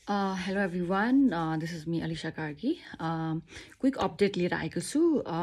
Hello everyone, this is me Alisha Kargi. Quick update लिएर आएको छु.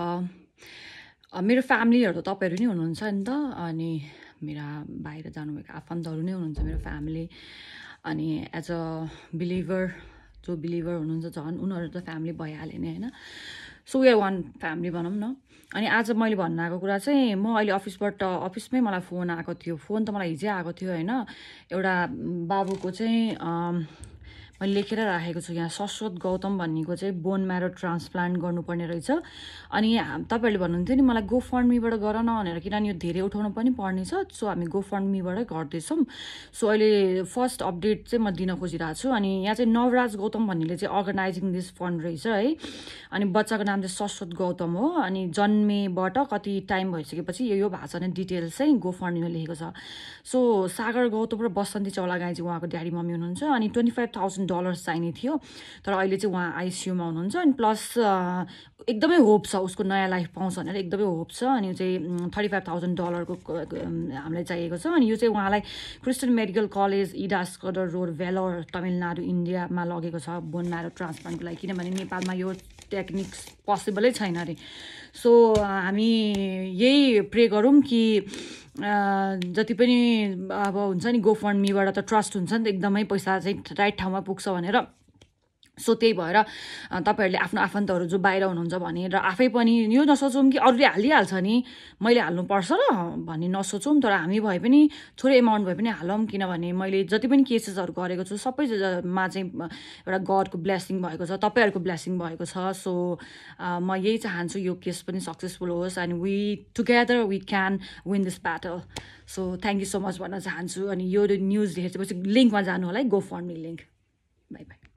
मेरो फ्यामिलीहरू तपाईहरु नै हुनुहुन्छ नि त अनि मेरा बाहिर जानुभएको आफन्तहरू नै हुनुहुन्छ मेरो फ्यामिली अनि एज अ बिलिभर जो बिलिभर हुनुहुन्छ झन् उनीहरू त फ्यामिली भइहाल्यो नि हैन so we are one family भनौँ न अनि आज मैले भन्न आएको कुरा चाहिँ म अहिले अफिसमै मलाई फोन आएको थियो फोन त मलाई हिजै आएको थियो हैन एउटा बाबुको चाहिँ मैले लेखेर राखेको छु यहाँ शाश्वत गौतम भन्नेको चाहिँ बोन म्यारो ट्रान्सप्लान्ट गर्नुपर्ने रहेछ अनि तपाईहरुले भन्नुहुन्थ्यो नि मलाई गोफन्डमीबाट गर न भनेर किनभने यो धेरै उठाउनु पनि पर्ने छ सो हामी गोफन्डमीबाटै गर्दैछौँ सो अहिले फर्स्ट अपडेट चाहिँ म दिन खोजिरहेको छु अनि यहाँ चाहिँ नवराज गौतम भन्नेले चाहिँ अर्गनाइजिङ दिस फन्ड रहेछ है अनि बच्चाको नाम चाहिँ शाश्वत गौतम हो अनि जन्मेबाट कति टाइम भइसकेपछि यो भएको छ भने डिटेल्स चाहिँ गोफन्डमीमा लेखेको छ सो सागर गौतम र बसन्ती चौलागाई चाहिँ उहाँको ड्याडी मम्मी हुनुहुन्छ अनि $25,000 चाहिने थियो तर अहिले चाहिँ उहाँ आइसियुमा हुनुहुन्छ अनि प्लस एकदमै होप छ उसको नयाँ लाइफ पाउँछ भनेर एकदमै होप छ अनि यो चाहिँ $35,000 को हामीलाई चाहिएको छ अनि यो चाहिँ उहाँलाई Christian medical college Ida Scudder road Vellore Tamil Nadu इन्डियामा लगेको छ बोन म्यारो ट्रान्सप्लान्टको लागि किनभने नेपालमा यो टेक्निक्स पोसिबलै छैन अरे सो हामी यही प्रे गरौँ कि जति पनि अब हुन्छ नि गोफन्डमीबाट त ट्रस्ट हुन्छ नि त एकदमै पैसा चाहिँ राइट ठाउँमा पुग्छ भनेर सो त्यही भएर तपाईहरुले आफ्नो आफन्तहरू जो बाहिर हुनुहुन्छ भनेर आफै पनि यो नसोचौँ कि अरूले हालिहाल्छ नि मैले हाल्नुपर्छ र भन्ने नसोचौँ तर हामी भए पनि थोरै एमाउन्ट भए पनि हालौँ किनभने मैले जति पनि केसेसहरू गरेको छु सबैमा चाहिँ एउटा गडको ब्लेसिङ भएको छ तपाईहरुको ब्लेसिङ भएको छ सो म यही चाहन्छु यो केस पनि सक्सेसफुल होस् and we together we can win this battle so thank you so much भन्न चाहन्छु अनि यो न्युज हेरेपछि लिङ्कमा जानु होला है गोफन्डमी लिङ्क बाई बाई